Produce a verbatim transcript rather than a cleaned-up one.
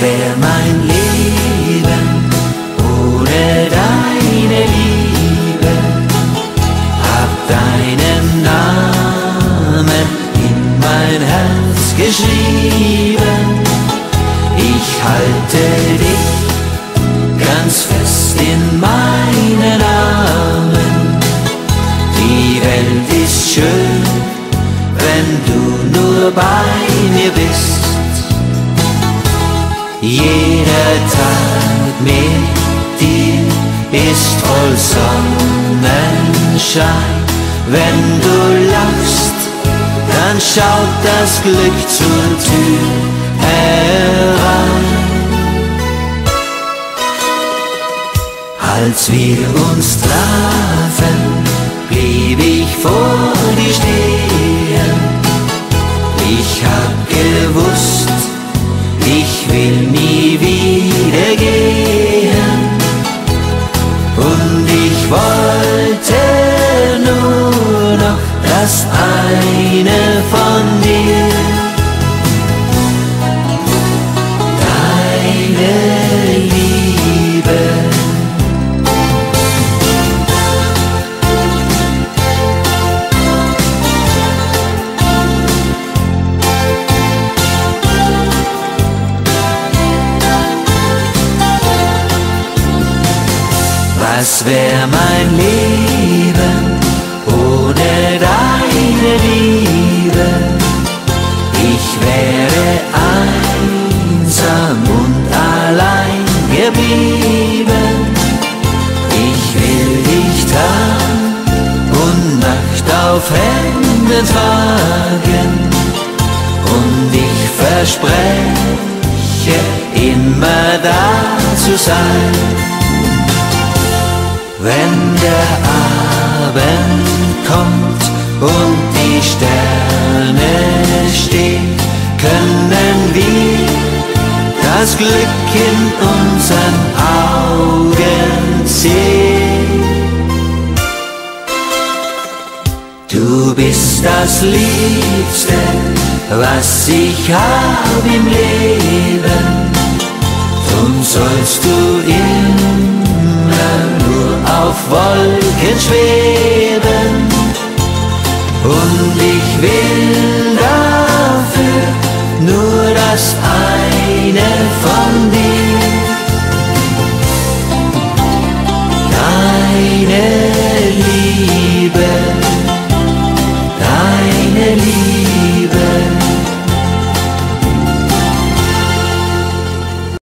wär mein Leben ohne deine Liebe? Hab deinen Namen in mein Herz geschrieben. Ich halte dich ganz fest in meinen Armen. Die Welt ist schön, wenn du nur bei mir bist. Jeder Tag mit dir ist voll Sonnenschein. Wenn du lachst, dann schaut das Glück zur Tür herein. Als wir uns trafen, blieb ich vor dir stehen. Ich hab gewusst, ich will nie wieder gehen. Und ich wollte nur noch das eine von dir. Deine Liebe. Was wär mein Leben ohne deine Liebe? Ich wäre einsam und allein geblieben. Ich will dich Tag und Nacht auf Händen tragen, und ich verspreche, immer da zu sein. Wenn der Abend kommt und die Sterne stehen, können wir das Glück in unseren Augen sehen. Du bist das Liebste, was ich hab im Leben. Drum sollst du immer nur auf Wolken schweben, und ich will